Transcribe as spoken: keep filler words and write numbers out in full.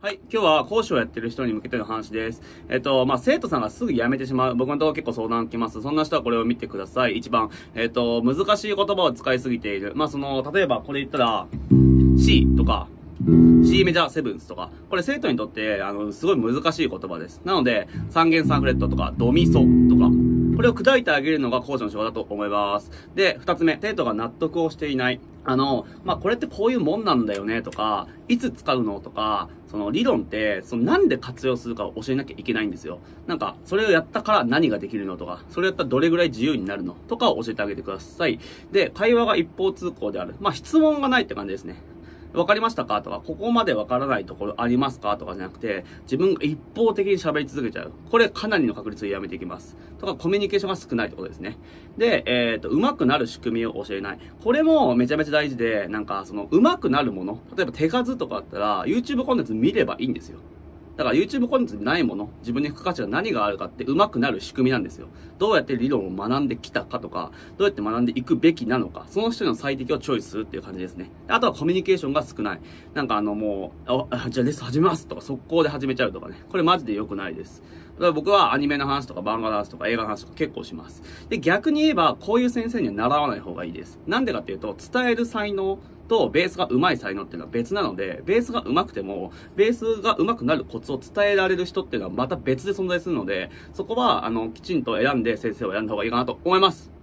はい。今日は講師をやってる人に向けての話です。えっと、まあ、生徒さんがすぐ辞めてしまう。僕のところ結構相談来ます。そんな人はこれを見てください。一番、えっと、難しい言葉を使いすぎている。まあ、その、例えばこれ言ったら、C とか、C メジャーセブンスとか、これ生徒にとって、あの、すごい難しい言葉です。なので、三弦三フレットとか、ドミソとか、これを砕いてあげるのが講師の仕事だと思います。で、二つ目、生徒が納得をしていない。あの、まあ、これってこういうもんなんだよねとか、いつ使うのとか、その理論って、そのなんで活用するかを教えなきゃいけないんですよ。なんか、それをやったから何ができるのとか、それやったらどれぐらい自由になるのとかを教えてあげてください。で、会話が一方通行である。まあ、質問がないって感じですね。わかりましたかとか、ここまでわからないところありますかとかじゃなくて、自分が一方的に喋り続けちゃう。これかなりの確率でやめていきます。とか、コミュニケーションが少ないってことですね。で、えっと、上手くなる仕組みを教えない。これもめちゃめちゃ大事で、なんか、その、上手くなるもの。例えば手数とかあったら、YouTube コンテンツ見ればいいんですよ。だから YouTube コンテンツにないもの、自分に付加価値が何があるかって上手くなる仕組みなんですよ。どうやって理論を学んできたかとか、どうやって学んでいくべきなのか、その人の最適をチョイスするっていう感じですね。あとはコミュニケーションが少ない。なんかあのもう、あ、じゃあレッスン始めますとか速攻で始めちゃうとかね。これマジで良くないです。だから僕はアニメの話とか漫画の話とか映画の話とか結構します。で、逆に言えばこういう先生には習わない方がいいです。なんでかっていうと、伝える才能とベースが上手い才能っていうのは別なので、ベースが上手くても、ベースが上手くなるコツを伝えられる人っていうのはまた別で存在するので、そこは、あの、きちんと選んで先生を選んだ方がいいかなと思います。